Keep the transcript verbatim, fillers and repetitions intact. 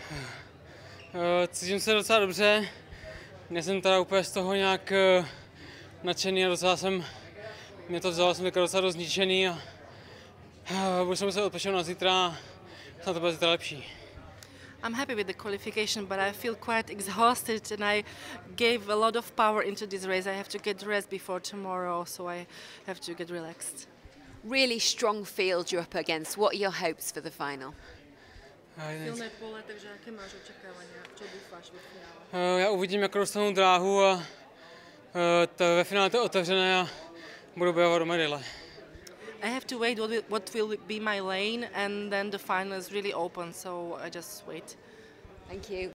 Uh, cítím se docela dobře, nejsem teda úplně z toho nějak uh, nadšený a docela jsem, mě to vzalo, jsem docela dost zničený a uh, budu se muset odpočinout na zítra a snad to bude zítra lepší. I'm happy with the qualification, but I feel quite exhausted and I gave a lot of power into this race. I have to get rest before tomorrow, so I have to get relaxed. Really strong field you're up against. What are your hopes for the final? Silné pole, takže jaké máš očekávání? Co doufáš ve finále? Uh, já uvidím, jak dostanu dráhu a uh, to ve finále to je otevřené a budu bojovat do medaile. I have to wait what will, what will be my lane, and then the final is really open, so I just wait. Thank you.